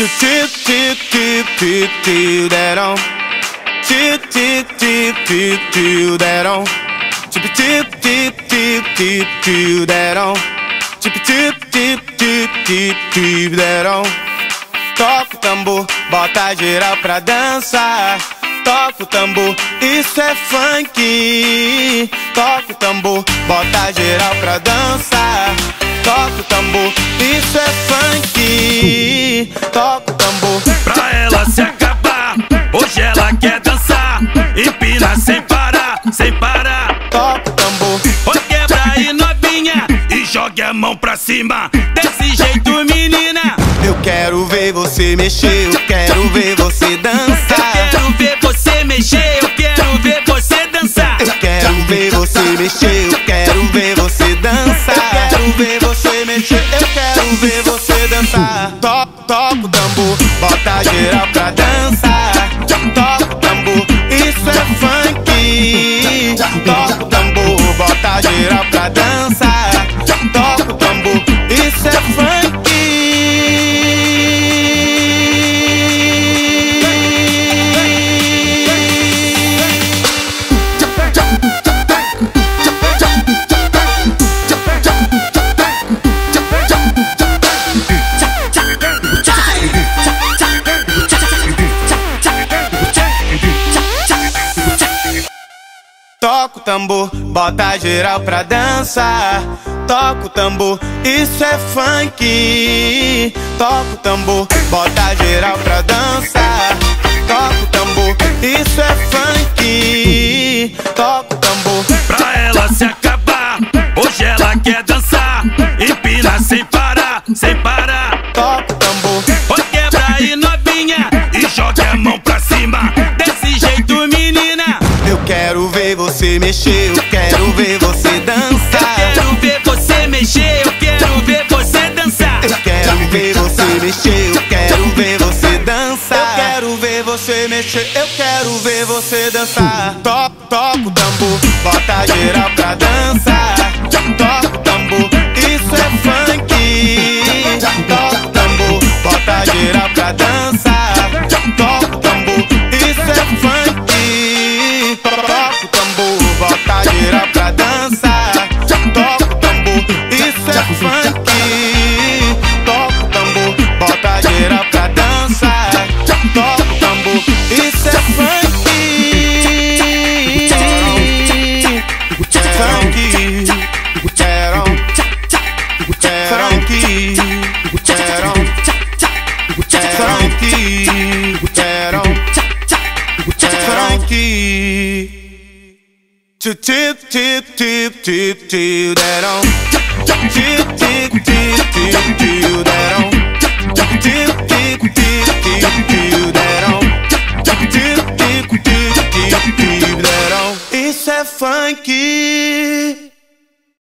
tip tip tip tip tip that on. Tip tip tip tip tip that on. Tip tip tip tip tip tip that on. Tip tip tip tip tip tip that on. Toca o tambor, bota geral pra dançar. Toca o tambor, isso é funk. Toca o tambor, bota geral pra dançar. Toca o tambor, isso é funk. Toca o tambor. Pra ela se acabar, hoje ela quer dançar. Empina sem parar, sem parar. Toca o tambor. Oi, quebra aí novinha e jogue a mão pra cima. Desse jeito, menina. Eu quero ver você mexer, eu quero ver você dançar. Eu quero ver você mexer, eu quero ver você dançar. Eu quero ver você mexer, eu quero ver você dançar. Eu quero ver você mexer, eu quero ver você dançar. Toca o tambor, bota geral pra dançar. Toca o tambor, isso é funk. Toca o tambor, bota geral pra dançar. Toca o tambor, isso é funk. Toca o tambor, bota geral pra dançar. Toca o tambor, isso é funk. Toca o tambor, bota geral pra dançar. Toca o tambor, isso é funk. Toca o tambor. Pra ela se acabar, hoje ela quer dançar. Empina sem parar, sem parar. Toca o tambor. Oi, quebra aí novinha e jogue a mão pra cima. Desse jeito, menina. Eu quero ver você mexer, eu quero ver você dançar. Eu quero ver você mexer, eu quero ver você dançar. Eu quero ver você mexer, eu quero ver você dançar. Eu quero ver você mexer, eu quero ver você dançar. Toca o tambor, bota geral pra dançar. Toca o tambor, isso é funk. Toca o tambor, bota geral pra dançar. Toca o tambor, isso é funk. Toca o tambor, bota geral pra dançar. Toca o tambor, isso é funk. Toca o tambor, bota geral pra dançar. Toca o tambor, isso é funk. Tip tip tip tip tip tip that on. Tip tip tip tip tip that on. Tip tip tip tip tip that on. Tip tip tip tip tip that on. Isso é funk.